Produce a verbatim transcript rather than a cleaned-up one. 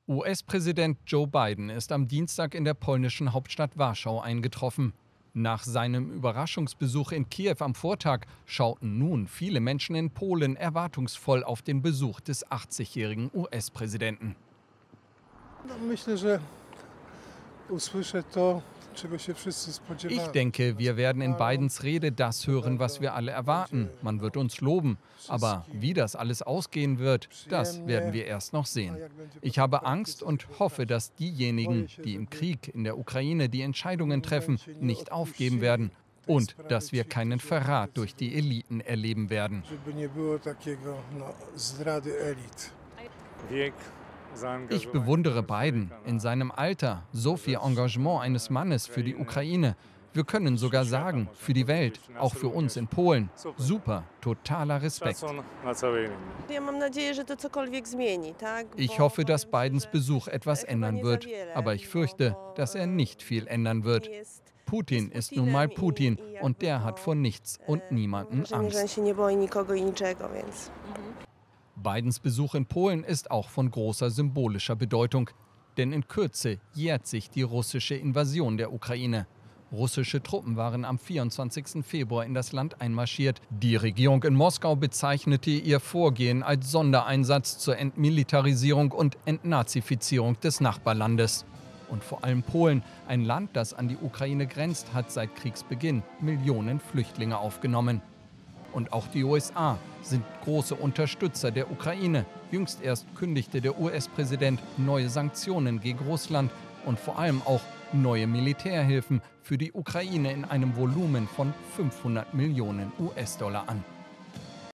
U S-Präsident Joe Biden ist am Dienstag in der polnischen Hauptstadt Warschau eingetroffen. Nach seinem Überraschungsbesuch in Kiew am Vortag schauten nun viele Menschen in Polen erwartungsvoll auf den Besuch des achtzigjährigen U S-Präsidenten. Ich denke, wir werden in Bidens Rede das hören, was wir alle erwarten. Man wird uns loben. Aber wie das alles ausgehen wird, das werden wir erst noch sehen. Ich habe Angst und hoffe, dass diejenigen, die im Krieg in der Ukraine die Entscheidungen treffen, nicht aufgeben werden. Und dass wir keinen Verrat durch die Eliten erleben werden. Ich bewundere Biden. In seinem Alter so viel Engagement eines Mannes für die Ukraine. Wir können sogar sagen, für die Welt, auch für uns in Polen. Super, totaler Respekt. Ich hoffe, dass Bidens Besuch etwas ändern wird. Aber ich fürchte, dass er nicht viel ändern wird. Putin ist nun mal Putin und der hat vor nichts und niemanden Angst. Bidens Besuch in Polen ist auch von großer symbolischer Bedeutung. Denn in Kürze jährt sich die russische Invasion der Ukraine. Russische Truppen waren am vierundzwanzigsten Februar in das Land einmarschiert. Die Regierung in Moskau bezeichnete ihr Vorgehen als Sondereinsatz zur Entmilitarisierung und Entnazifizierung des Nachbarlandes. Und vor allem Polen, ein Land, das an die Ukraine grenzt, hat seit Kriegsbeginn Millionen Flüchtlinge aufgenommen. Und auch die U S A sind große Unterstützer der Ukraine. Jüngst erst kündigte der U S-Präsident neue Sanktionen gegen Russland und vor allem auch neue Militärhilfen für die Ukraine in einem Volumen von fünfhundert Millionen U S-Dollar an.